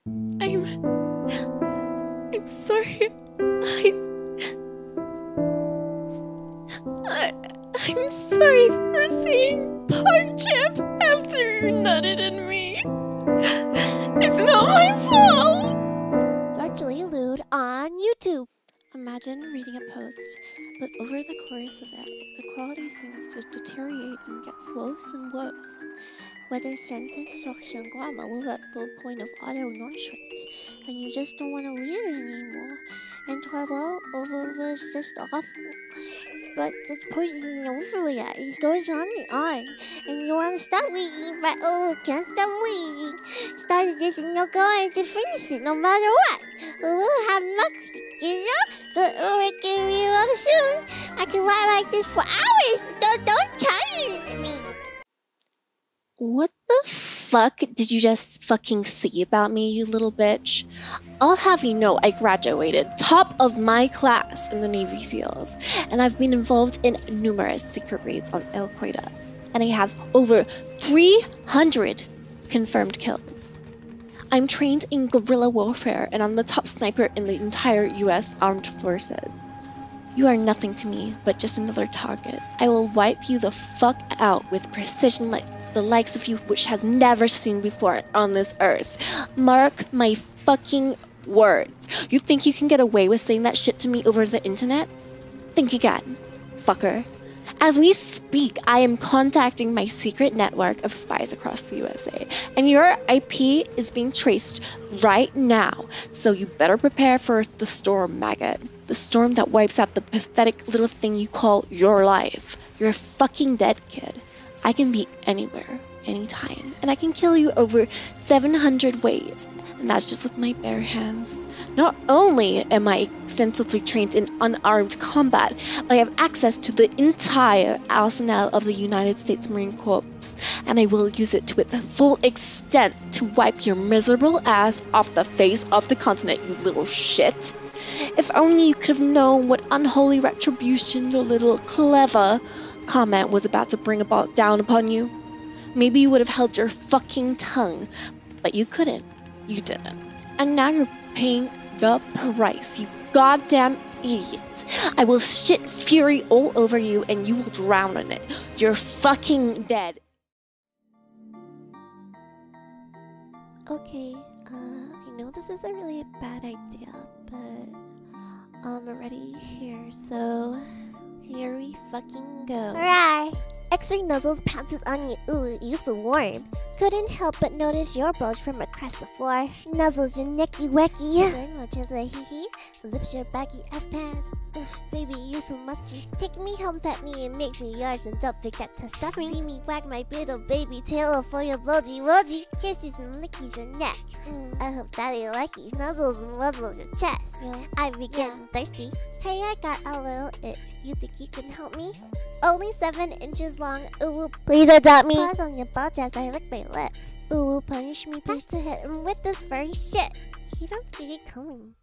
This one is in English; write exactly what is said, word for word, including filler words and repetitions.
I'm... I'm sorry. I... I... I'm sorry for saying pog chip after you nutted in me. It's not my fault. Virtually lewd on YouTube. Imagine reading a post, but over the course of it, the quality seems to deteriorate and gets worse and worse. Whether sentence structure grammar will work to the point of auto nonsense, and you just don't want to read it anymore. And trouble over was just awful. But the point isn't over yet. It goes on and on. And you want to stop reading, but oh, can't stop reading. Started this and you're going to finish it no matter what. We'll have much together, but we'll give you up soon. I can write like this for hours. Don't, don't challenge me. What the fuck did you just fucking see about me, you little bitch? I'll have you know I graduated top of my class in the Navy SEALs, and I've been involved in numerous secret raids on Al Qaeda, and I have over three hundred confirmed kills. I'm trained in guerrilla warfare, and I'm the top sniper in the entire U S Armed Forces. You are nothing to me but just another target. I will wipe you the fuck out with precision like the likes of you which has never seen before on this earth. Mark my fucking words. You think you can get away with saying that shit to me over the internet? Think again, fucker. As we speak, I am contacting my secret network of spies across the U S A, and your I P is being traced right now, so you better prepare for the storm, maggot. The storm that wipes out the pathetic little thing you call your life. You're a fucking dead, kid. I can be anywhere, anytime, and I can kill you over seven hundred ways, and that's just with my bare hands. Not only am I extensively trained in unarmed combat, but I have access to the entire arsenal of the United States Marine Corps, and I will use it to its full extent to wipe your miserable ass off the face of the continent, you little shit. If only you could have known what unholy retribution your little clever comment was about to bring about down upon you. Maybe you would have held your fucking tongue, but you couldn't. You didn't. And now you're paying the price, you goddamn idiot. I will shit fury all over you and you will drown in it. You're fucking dead. Okay, uh, I know this is a really bad idea, but I'm already here, so here we fucking go. Right. X-ray nuzzles pounces on you. Ooh, you so warm. Couldn't help but notice your bulge from across the floor. Nuzzles your necky wacky. Then watches a hee hee. Zips your baggy ass pants. Oof, baby, you so musky. Take me home, pet me, and make me yours, and don't forget to stuff me. See me wag my little baby tail for your blowgy wodgy. Kisses and lickies your neck. Mm. I hope daddy likes these nuzzles and muzzles your chest. Yeah. I be getting yeah. thirsty. Hey, I got a little itch. You think you can help me? Only seven inches long. Ooh, please adopt me. Pause on your bulge as I lick my lips. Ooh, punish me, please, to hit him with this furry shit. He don't see it coming.